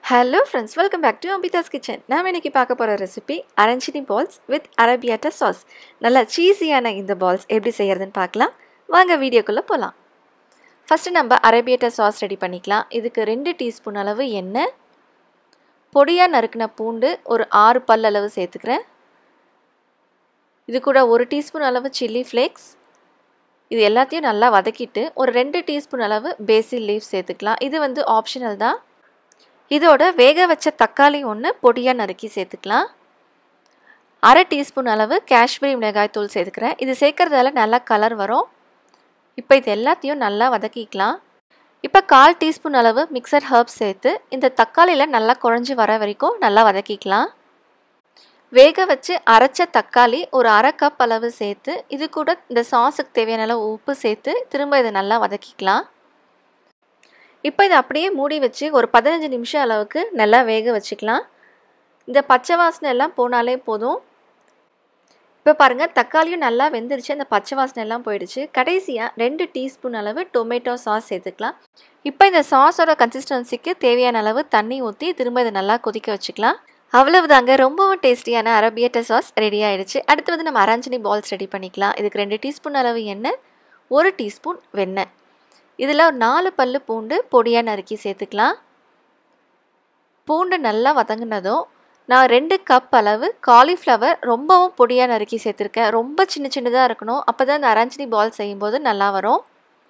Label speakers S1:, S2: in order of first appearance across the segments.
S1: Hello friends, welcome back to abithaskitchen. நாம் இன்னைக்கு பார்க்க போற recipe arancini balls with arrabbiata sauce. நல்ல சீஸியான இந்த balls எப்படி செய்யறதுன்னு பார்க்கலாம். வாங்க வீடியோக்குள்ள போலாம். ஃபர்ஸ்ட் நம்ம arrabbiata sauce ரெடி பண்ணிக்கலாம். இதுக்கு 2 டீஸ்பூன் அளவு எண்ணெய், பொடியா நறுக்கின பூண்டு ஒரு 6 பல் அளவு சேர்த்துக்கிறேன். இது கூட 1 டீஸ்பூன் அளவு chili flakes. இது எல்லாத்தையும் நல்லா வதக்கிட்டு ஒரு 2 டீஸ்பூன் அளவு basil leaves சேர்த்துக்கலாம். இது வந்து ஆப்ஷனல் தான். இதோட வேக வச்ச தக்காளி ஒன்று பொடியாக நறுக்கி சேர்த்துக்கலாம். 1/2 டீஸ்பூன் அளவு காஷ்மீரி மிளகாய் தூள் சேர்த்துக்கிறேன். இது சேர்க்கறதால நல்லா கலர் வரும். இப்போ இது எல்லாத்தையும் நல்லா வதக்கிக்கலாம். இப்போ 1/4 டீஸ்பூன் அளவு மிக்சர் ஹர்ப்ஸ் சேர்த்து இந்த தக்காளியில் நல்லா குழஞ்சி வர வரைக்கும் நல்லா வதக்கிக்கலாம். வேக வச்சு அரைச்ச தக்காளி ஒரு 1/2 கப் அளவு சேர்த்து இது கூட இந்த சாஸுக்கு தேவையான அளவு உப்பு சேர்த்து திரும்ப இதை நல்லா வதக்கிக்கலாம். இப்போ இதை அப்படியே மூடி வச்சு ஒரு 15 நிமிஷம் அளவுக்கு நல்லா வேக வச்சுக்கலாம். இந்த பச்சை வாசனை எல்லாம் போனாலே போதும். இப்போ பாருங்கள் தக்காளியும் நல்லா வெந்துருச்சு, அந்த பச்சை வாசனை எல்லாம் போயிடுச்சு. கடைசியாக 2 டீஸ்பூன் அளவு டொமேட்டோ சாஸ் சேர்த்துக்கலாம். இப்போ இந்த சாஸோட கன்சிஸ்டன்சிக்கு தேவையான அளவு தண்ணி ஊற்றி திரும்ப இதை நல்லா கொதிக்க வச்சுக்கலாம். அவ்வளவுதாங்க, ரொம்பவும் டேஸ்டியான அரபியட்டா சாஸ் ரெடி ஆகிடுச்சு. அடுத்து வந்து நம்ம அரஞ்சினி பால்ஸ் ரெடி பண்ணிக்கலாம். இதுக்கு 2 டீஸ்பூன் அளவு எண்ணெய், 1 டீஸ்பூன் வெண்ணெய், இதில் ஒரு 4 பல்லு பூண்டு பொடியாக நறுக்கி சேர்த்துக்கலாம். பூண்டு நல்லா வதங்கினதும் நான் 2 கப் அளவு காலிஃப்ளவர் ரொம்பவும் பொடியாக நறுக்கி சேர்த்துருக்கேன். ரொம்ப சின்னதாக இருக்கணும், அப்போ தான் இந்த அரஞ்சினி பால் செய்யும்போது நல்லா வரும்.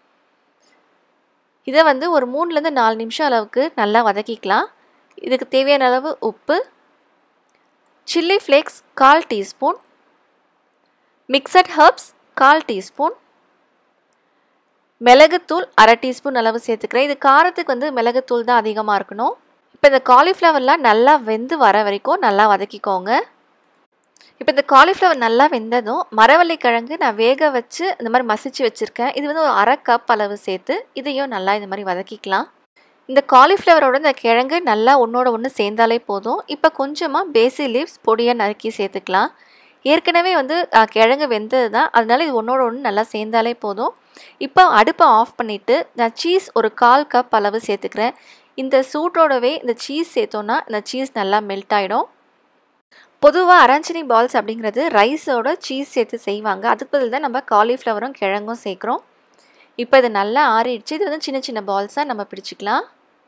S1: இதை வந்து ஒரு 3லேருந்து 4 நிமிஷம் அளவுக்கு நல்லா வதக்கிக்கலாம். இதுக்கு தேவையான அளவு உப்பு, chilli flakes 1/4 teaspoon, mixed herbs 1/4 teaspoon, மிளகுத்தூள் 1/2 டீஸ்பூன் அளவு சேர்த்துக்கிறேன். இது காரத்துக்கு வந்து மிளகுத்தூள் தான் அதிகமாக இருக்கணும். இப்போ இந்த காலிஃப்ளவர்லாம் நல்லா வெந்து வர வரைக்கும் நல்லா வதக்கிக்கோங்க. இப்போ இந்த காலிஃப்ளவர் நல்லா வெந்ததும் மரவள்ளி கிழங்கு நான் வேக வச்சு இந்த மாதிரி மசிச்சு வச்சுருக்கேன். இது வந்து ஒரு 1/2 கப் அளவு சேர்த்து இதையும் நல்லா இந்த மாதிரி வதக்கிக்கலாம். இந்த காலிஃப்ளவரோட இந்த கிழங்கு நல்லா ஒன்றோட ஒன்று சேர்ந்தாலே போதும். இப்போ கொஞ்சமாக பேசில் லீவ்ஸ் பொடியாக நறுக்கி சேர்த்துக்கலாம். ஏற்கனவே வந்து கிழங்கு வெந்தது தான், அதனால இது ஒன்றோட ஒன்று நல்லா சேர்ந்தாலே போதும். இப்போ அடுப்பை ஆஃப் பண்ணிவிட்டு நான் சீஸ் ஒரு 1/4 கப் அளவு சேர்த்துக்கிறேன். இந்த சூட்டோடவே இந்த சீஸ் சேர்த்தோன்னா இந்த சீஸ் நல்லா மெல்ட் ஆகிடும். பொதுவாக அரஞ்சினி பால்ஸ் அப்படிங்கிறது ரைஸோட சீஸ் சேர்த்து செய்வாங்க. அதுக்கு பதில் தான் நம்ம காலிஃப்ளவரும் கிழங்கும் சேர்க்குறோம். இப்போ இது நல்லா ஆறிடுச்சு. இது வந்து சின்ன சின்ன பால்ஸாக நம்ம பிடிச்சிக்கலாம்.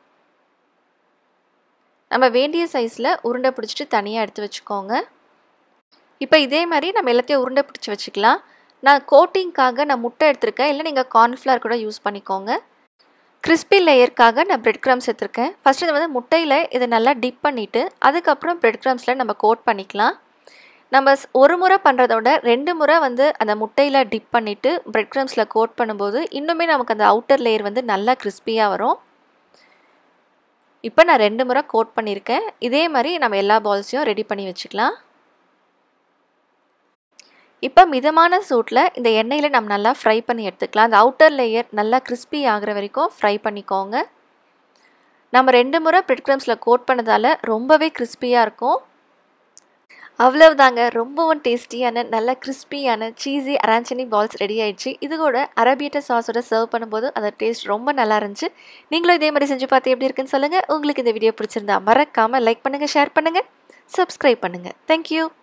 S1: நம்ம வேண்டிய சைஸில் உருண்டை பிடிச்சிட்டு தனியாக எடுத்து வச்சுக்கோங்க. இப்போ இதே மாதிரி நம்ம எல்லாத்தையும் உருண்டை பிடிச்சி வச்சுக்கலாம். நான் கோட்டிங்காக நான் முட்டை எடுத்திருக்கேன், இல்லை நீங்கள் கார்ன்ஃப்ளவர் கூட யூஸ் பண்ணிக்கோங்க. கிறிஸ்பி லேயருக்காக நான் பிரெட் க்ரம்ஸ் எடுத்திருக்கேன். ஃபஸ்ட்டு இது வந்து முட்டையில் இதை நல்லா டிப் பண்ணிவிட்டு அதுக்கப்புறம் பிரெட் க்ரம்ஸில் நம்ம கோட் பண்ணிக்கலாம். நம்ம ஒரு முறை பண்ணுறதோட 2 முறை வந்து அந்த முட்டையில் டிப் பண்ணிவிட்டு பிரெட் க்ரம்ஸில் கோட் பண்ணும்போது இன்னுமே நமக்கு அந்த அவுட்டர் லேயர் வந்து நல்லா கிறிஸ்பியாக வரும். இப்போ நான் 2 முறை கோட் பண்ணியிருக்கேன். இதே மாதிரி நம்ம எல்லா பால்ஸையும் ரெடி பண்ணி வச்சுக்கலாம். இப்போ மிதமான சூட்டில் இந்த எண்ணெயில் நம்ம நல்லா ஃப்ரை பண்ணி எடுத்துக்கலாம். அந்த அவுட்டர் லேயர் நல்லா கிறிஸ்பி ஆகிற வரைக்கும் ஃப்ரை பண்ணிக்கோங்க. நம்ம 2 முறை பிரெட் க்ரம்ஸில் கோட் பண்ணதால் ரொம்பவே கிறிஸ்பியாக இருக்கும். அவ்வளவுதாங்க, ரொம்பவும் டேஸ்டியான நல்ல கிறிஸ்பியான சீஸி அரஞ்சினி பால்ஸ் ரெடி ஆயிடுச்சு. இது கூட அரபியட்டா சாஸோட சர்வ் பண்ணும்போது அந்த டேஸ்ட் ரொம்ப நல்லா இருந்துச்சு. நீங்களும் இதே மாதிரி செஞ்சு பார்த்து எப்படி இருக்குன்னு சொல்லுங்கள். உங்களுக்கு இந்த வீடியோ பிடிச்சிருந்தா மறக்காமல் லைக் பண்ணுங்கள், ஷேர் பண்ணுங்கள், சப்ஸ்கிரைப் பண்ணுங்கள். தேங்க்யூ.